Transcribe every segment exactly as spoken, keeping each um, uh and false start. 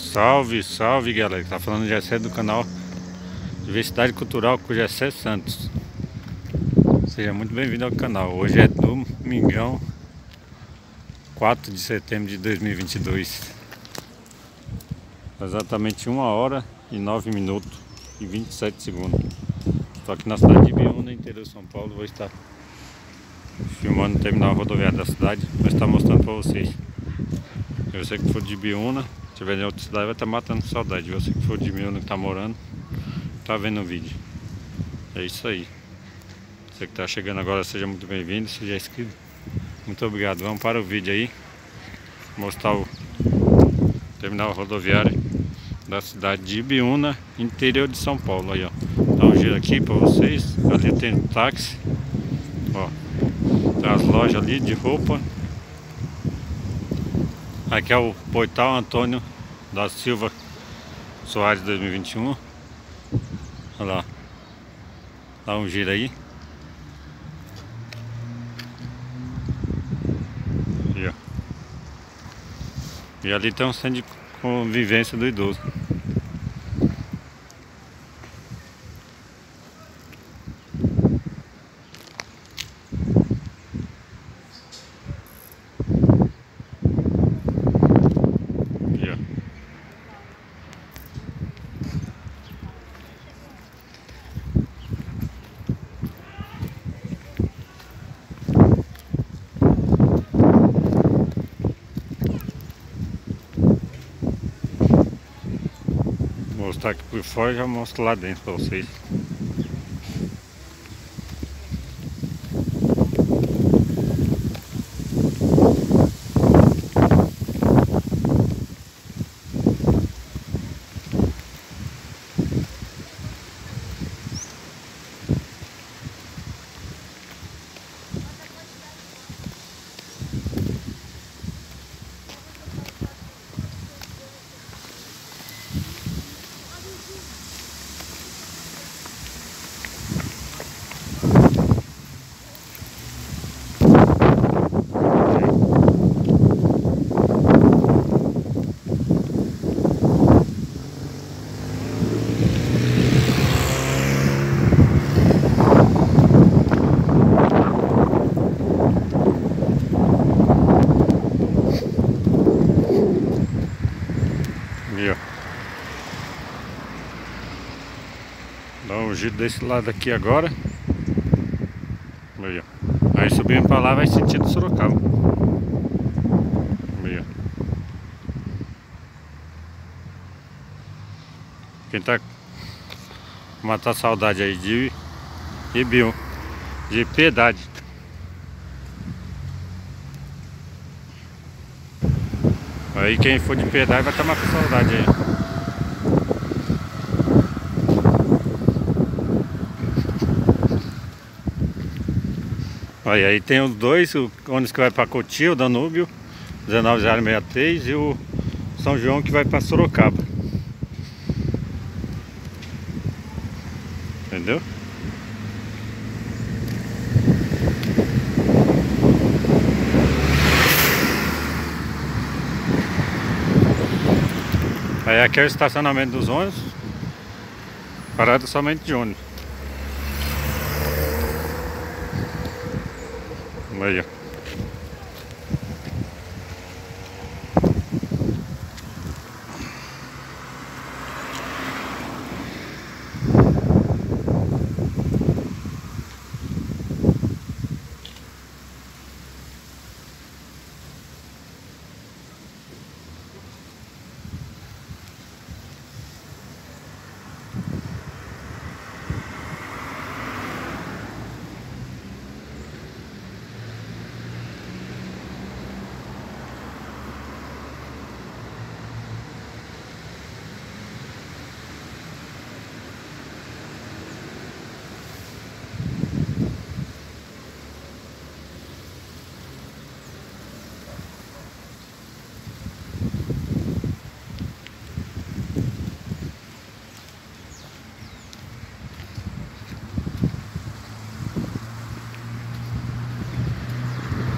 Salve, salve galera, tá falando Gessé do canal Diversidade Cultural com Gessé Santos. Seja muito bem-vindo ao canal. Hoje é domingão, quatro de setembro de dois mil e vinte e dois. Exatamente uma hora e nove minutos e vinte e sete segundos. Estou aqui na cidade de Ibiúna, interior de São Paulo. Vou estar filmando o terminal rodoviário da cidade. Vou estar mostrando para vocês. Você que for de Ibiúna, se tiver em outra cidade, vai estar matando saudade. Você que for de Ibiúna, que está morando, tá vendo o vídeo. É isso aí. Você que está chegando agora, seja muito bem-vindo. Seja inscrito, muito obrigado. Vamos para o vídeo aí, mostrar o terminal rodoviário da cidade de Ibiúna, interior de São Paulo. Aí, ó, dá um giro aqui para vocês. Ali tem táxi, ó, tem as lojas ali de roupa. Aqui é o Portal Antônio da Silva Soares dois mil e vinte e um. Olha lá, dá um giro aí. E, ó. E ali tem um centro de convivência do idoso. Vou mostrar aqui por fora e já mostro lá dentro para vocês. Dá um giro desse lado aqui agora. Aí, aí subindo pra lá vai sentido Sorocaba. Aí, quem tá matar saudade aí de Ibiúna, de Piedade. Aí quem for de Piedade vai estar matando saudade aí. Aí, aí tem os dois, o ônibus que vai para Cotia, o Danúbio, dezenove zero sessenta e três, e o São João que vai para Sorocaba. Entendeu? Aí aqui é o estacionamento dos ônibus, parada somente de ônibus. Aí, ó.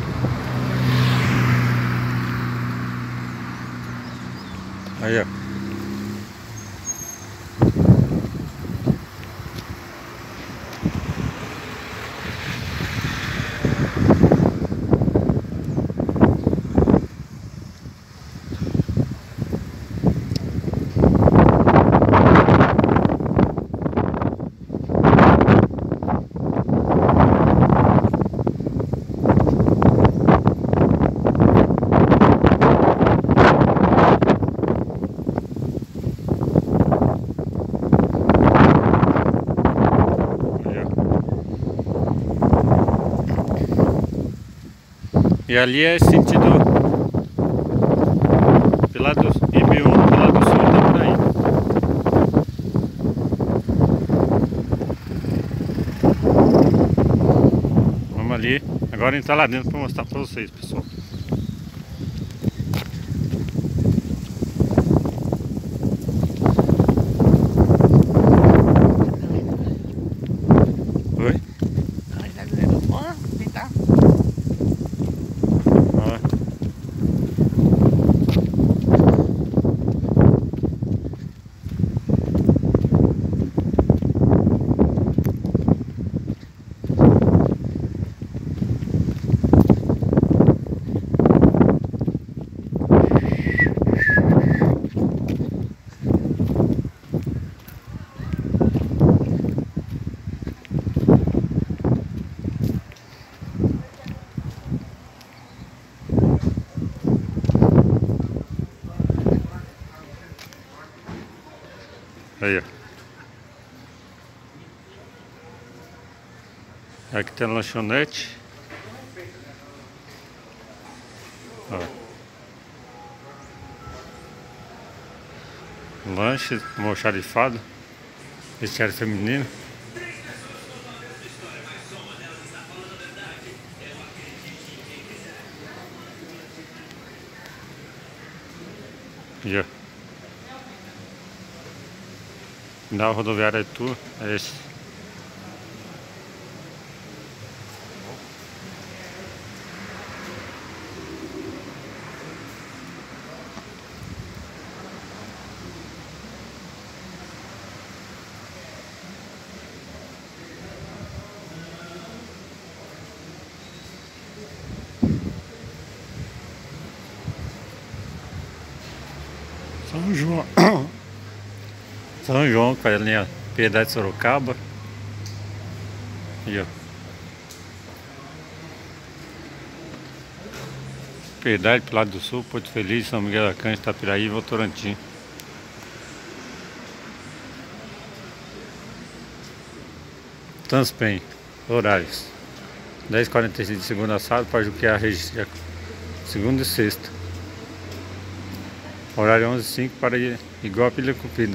Aí, ó. E ali é sentido pela do I B um, pela do sul, tá por aí. Vamos ali. Agora entrar lá dentro para mostrar para vocês, pessoal. Oi? Aí, ó. Aqui tem a lanchonete. Ó. Lanche, almoxarifado, vestiário feminino. E ó. Final rodoviária é tu, é esse. São João. São João, com a linha Piedade de Sorocaba. E ó. Piedade pro lado do sul, Porto Feliz, São Miguel da Canha, Itapiraí e Votorantim. Transpen, horários dez e quarenta e cinco de segunda a sábado, para Juquiá, segunda e sexta. Horário onze e cinco para Iguape e Ilha Cupida.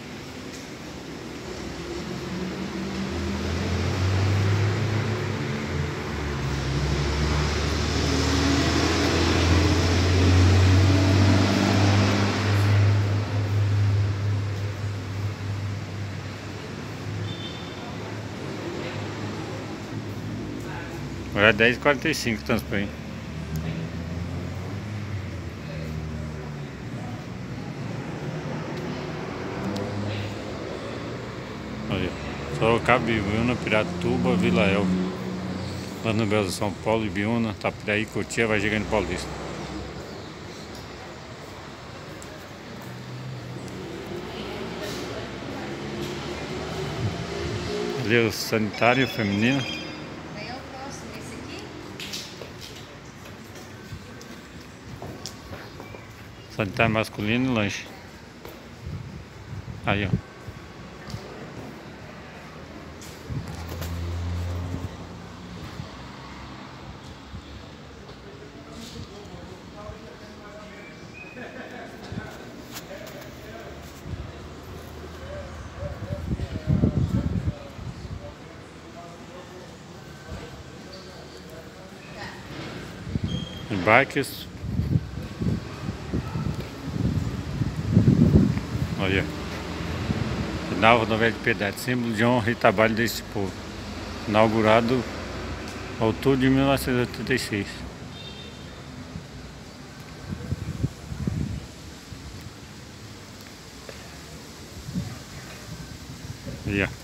Horário dez e quarenta e cinco, Transpen. Olha, Sorocaba, Ibiúna, Piratuba, Vila Elva, Plano Belo, São Paulo, Ibiúna, Itapiraí, Cotia, vai chegando Paulista. Ali é o sanitário feminino. Aí é o próximo, esse aqui? Sanitário masculino e lanche. Aí, ó. Embarques. Olha. Final rodoviária de Piedade, símbolo de honra e trabalho desse povo. Inaugurado em outubro de mil novecentos e oitenta e seis. E ó.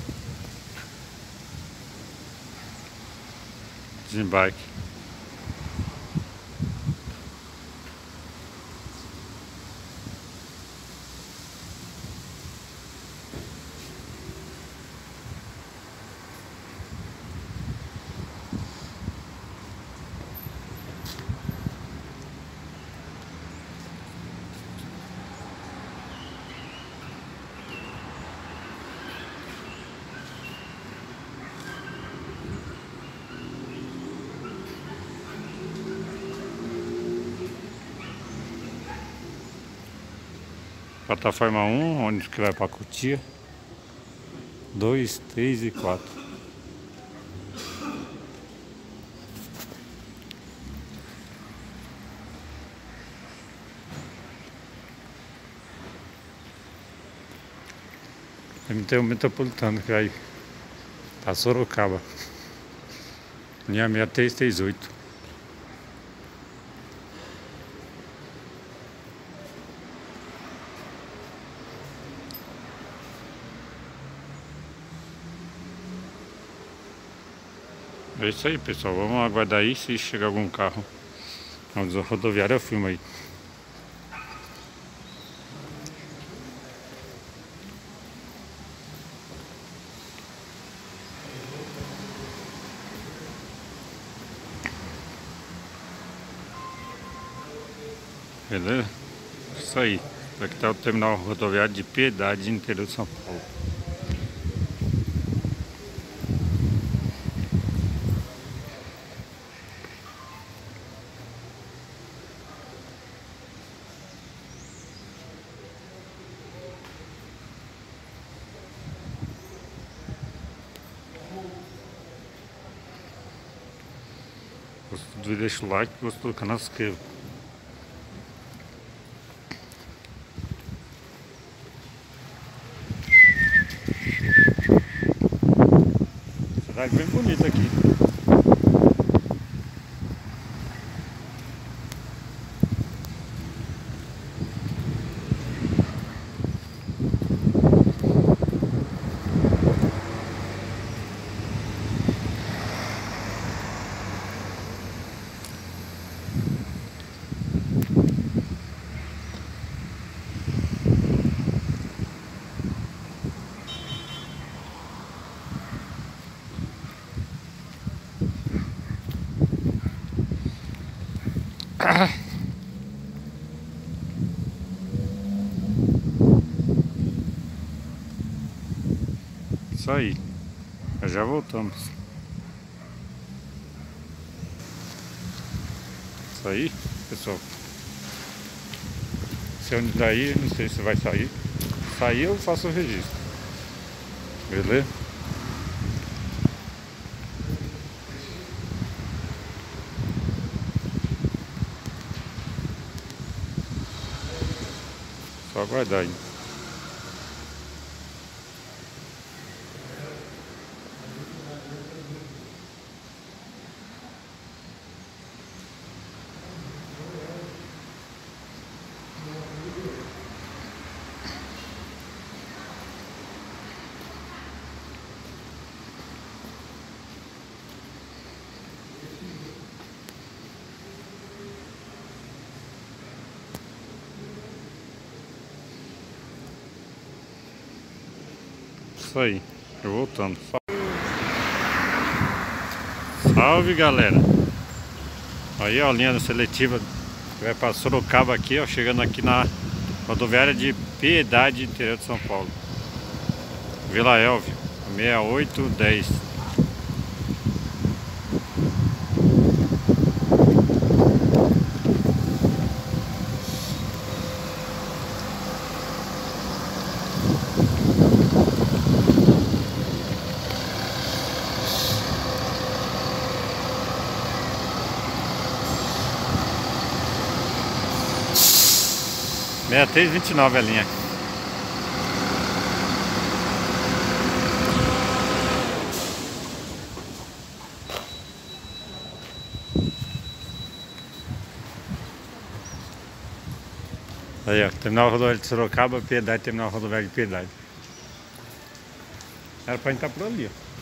Desembarque. Plataforma um, ônibus que vai para Cotia. dois, três e quatro. Tem o metropolitano que vai para Sorocaba. Linha seis três três oito. É isso aí, pessoal. Vamos aguardar aí. Se chegar algum carro na rodoviária, eu filmo aí. Beleza? Isso aí. Aqui está o terminal rodoviário de Piedade, interior de São Paulo. Gostou do vídeo, deixa o like, gostou do canal, se inscreva. Cidade bem bonita aqui. Isso aí, já voltamos. Isso aí, pessoal. Se onde daí, não sei se vai sair. Sair eu faço o registro. Beleza? Só aguardar aí. Isso aí, eu voltando. Salve, galera. Aí ó, a linha seletiva vai para Sorocaba aqui, ó, chegando aqui na rodoviária de Piedade, interior de São Paulo. Vila Elvio, seis oito um zero. seis três dois nove a linha. Aí ó, terminal rodoviário de Sorocaba, Piedade, terminal rodoviário de Piedade. Era pra entrar por ali, ó.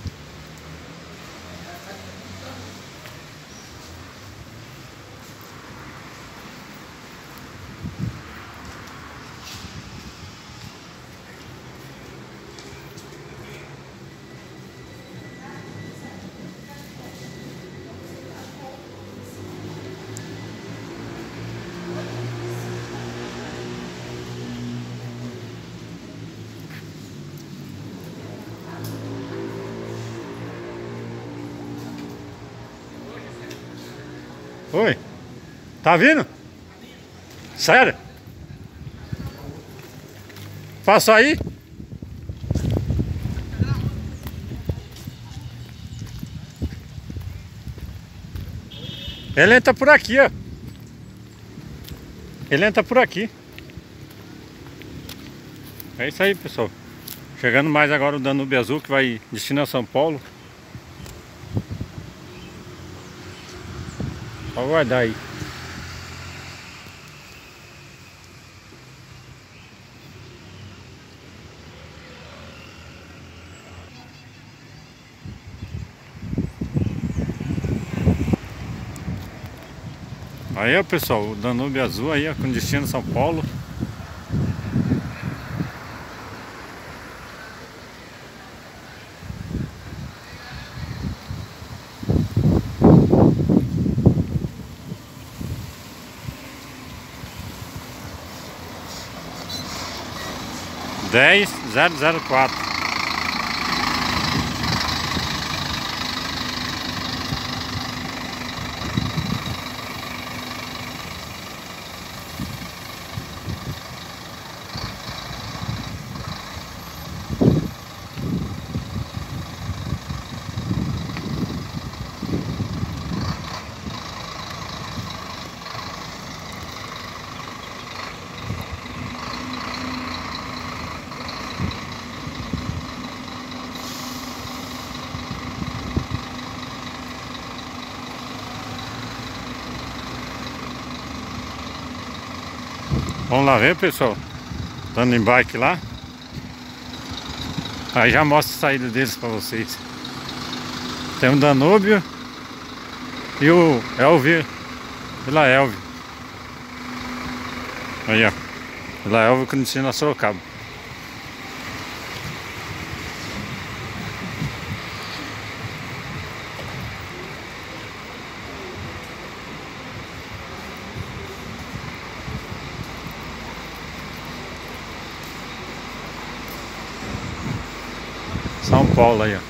Oi, tá vindo? Sério? Faço aí? Ele entra por aqui, ó. Ele entra por aqui. É isso aí, pessoal. Chegando mais agora o Danúbio Azul, que vai destino a São Paulo. Só guardar aí. Aí, ó, pessoal, o Danúbio Azul aí, ó, com destino São Paulo. dez zero zero quatro. Vamos lá ver, pessoal. Dando em bike lá. Aí já mostro a saída deles pra vocês. Tem o Danúbio e o Elvio Vila Elvio. Aí, ó. Vila Elvio com destino a Sorocaba. São Paulo aí, ó.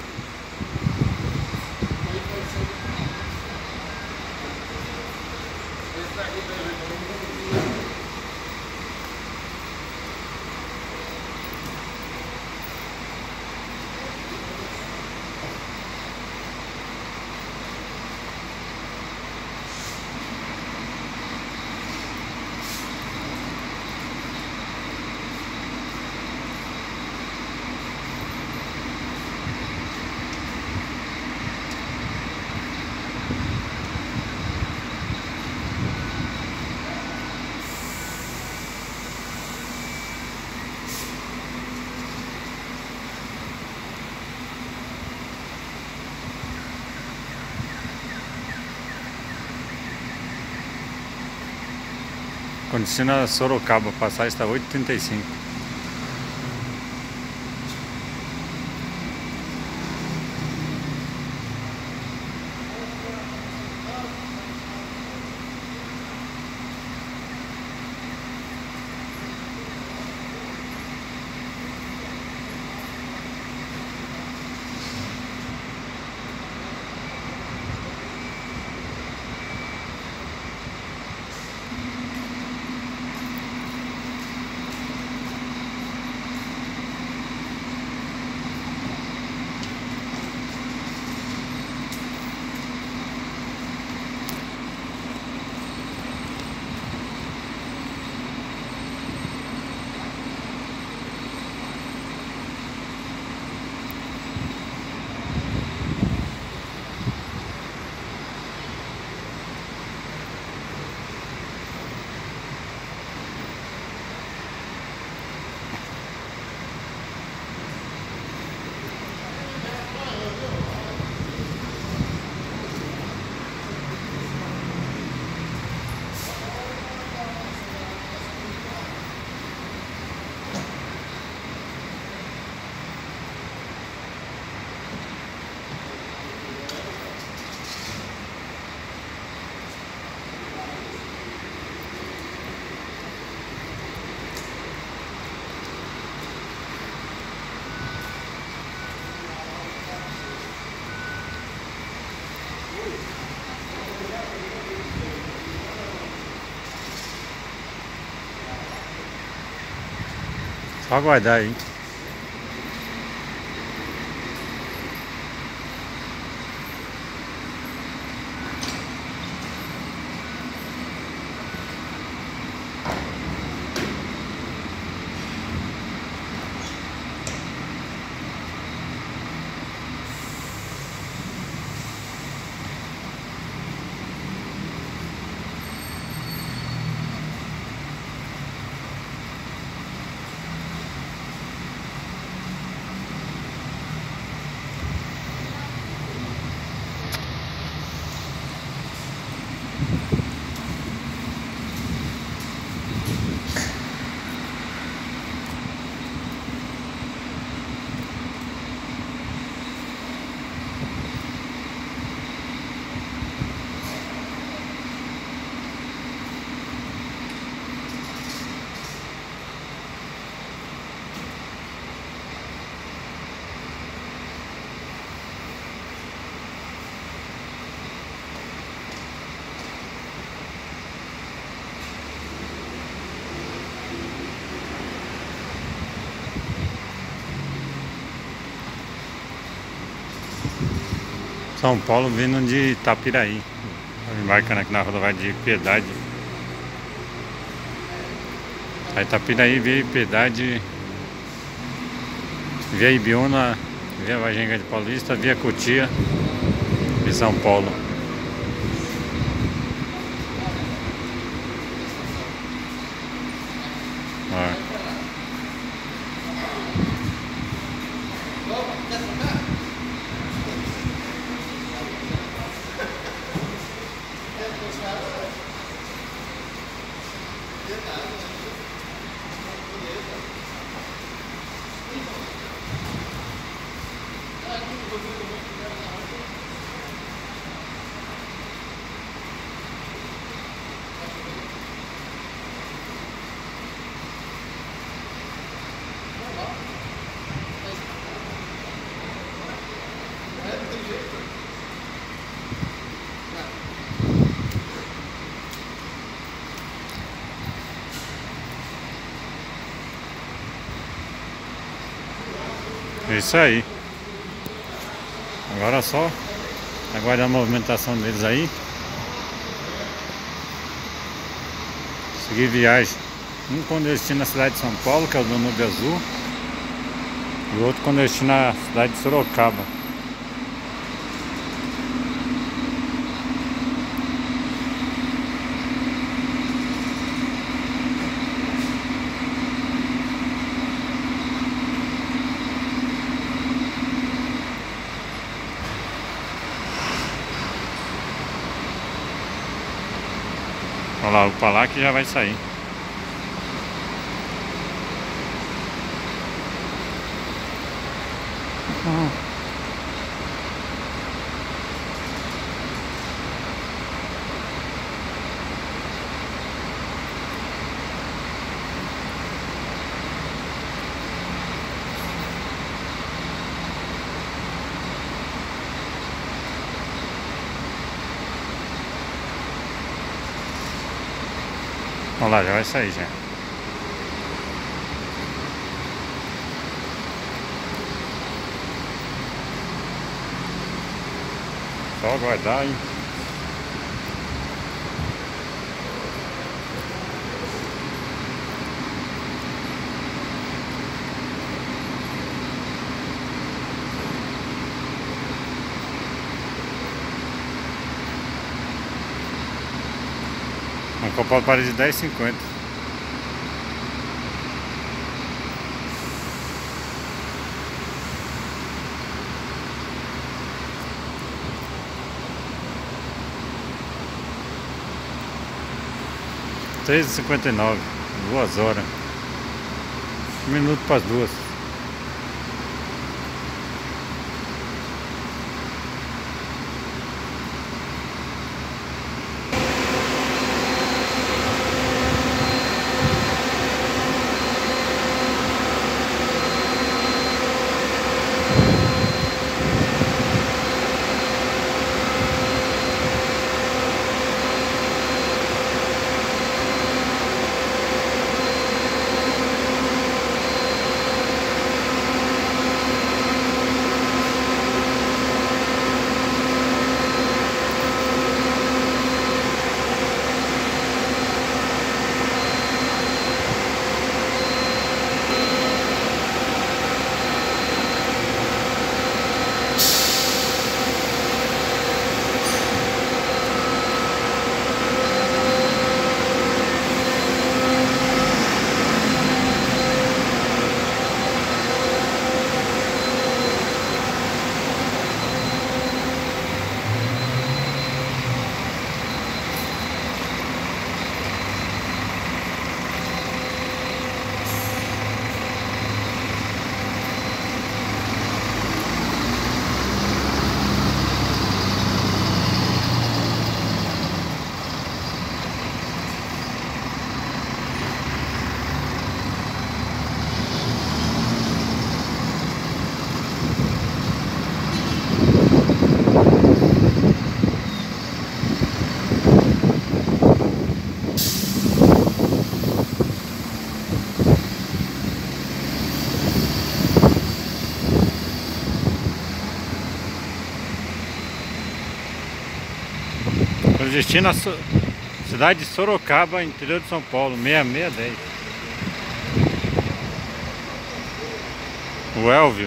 Com destino a Sorocaba, a passagem está oito e trinta e cinco. Só aguardar aí. São Paulo vindo de Itapiraí, embarcando aqui na rodovia de Piedade. Aí Itapiraí, via Piedade, via Ibiúna, via Vargem Grande Paulista, via Cotia e São Paulo. Ó. É isso aí. Agora só aguardar a movimentação deles aí. Seguir viagem. Um com destino na cidade de São Paulo, que é o do Nube Azul. E o outro com destino na cidade de Sorocaba. Olha lá, o lá que já vai sair. Uhum. Olha lá, já vai sair já. Só aguardar, hein? A Copa para de dez e cinquenta. treze e cinquenta e nove, duas horas. Um minuto para as duas. Destino a so... cidade de Sorocaba, interior de São Paulo, seis seis dez. O Elvio.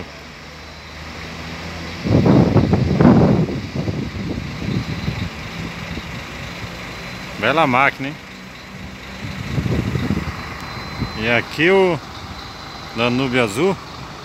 Bela máquina, hein? E aqui o Danúbio Azul.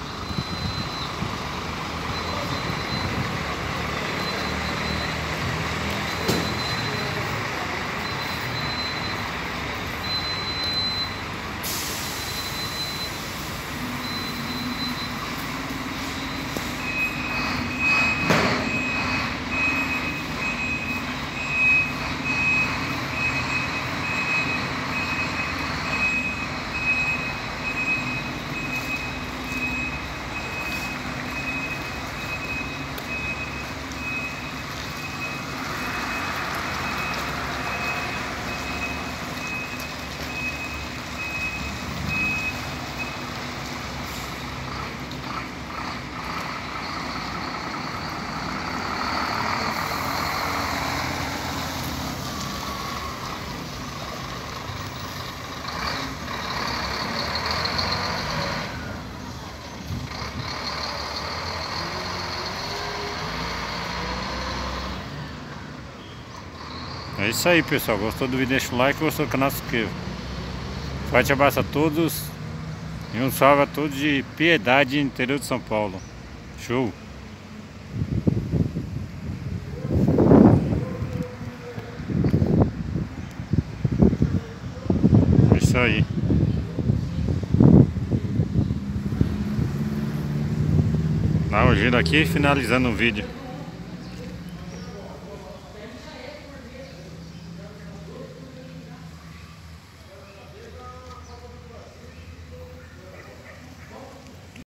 É isso aí, pessoal. Gostou do vídeo? Deixa o like, gostou do canal, se inscreva. Forte abraço a todos e um salve a todos de Piedade, interior de São Paulo. Show! É isso aí. Dá um giro aqui, finalizando o vídeo.